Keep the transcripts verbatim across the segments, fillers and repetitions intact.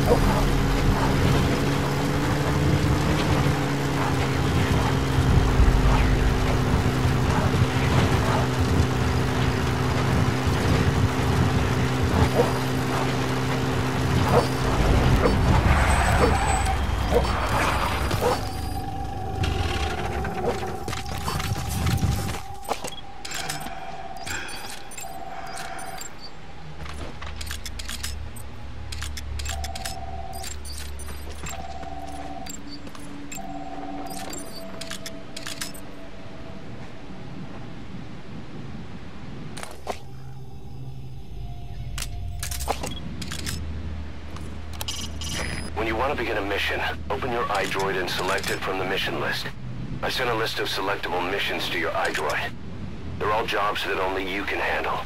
When you want to begin a mission, open your iDroid and select it from the mission list. I sent a list of selectable missions to your iDroid. They're all jobs that only you can handle.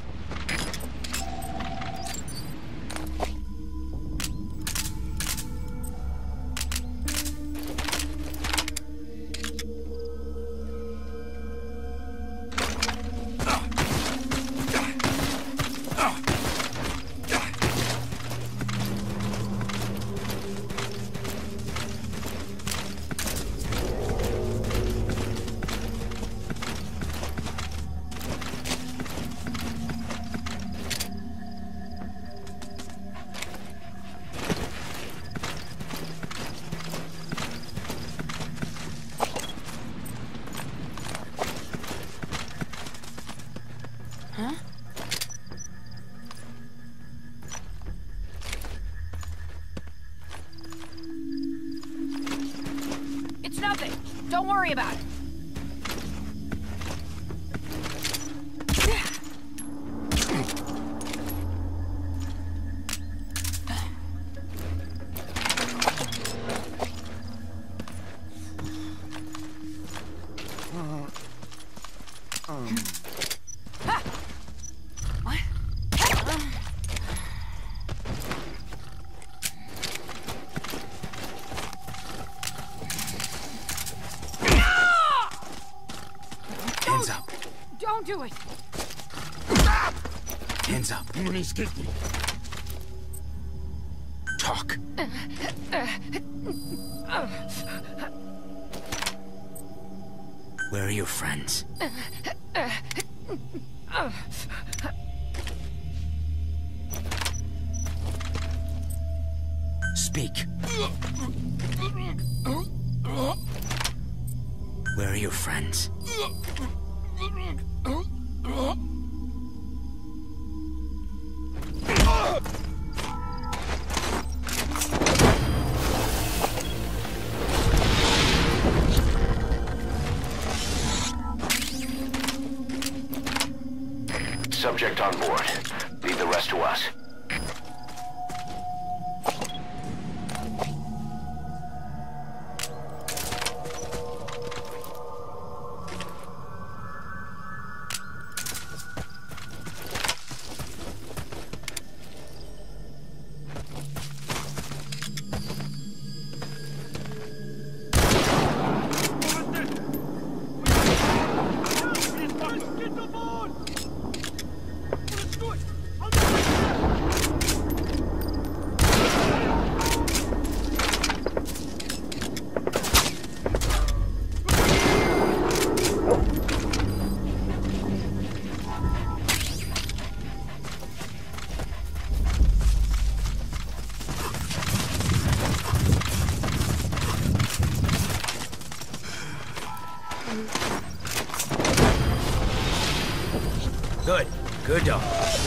Huh? It's nothing. Don't worry about it. Hands up. Don't do it. Hands up. Talk. Where are your friends? Speak. Where are your friends? Subject on board. Leave the rest to us. Good. Good dog.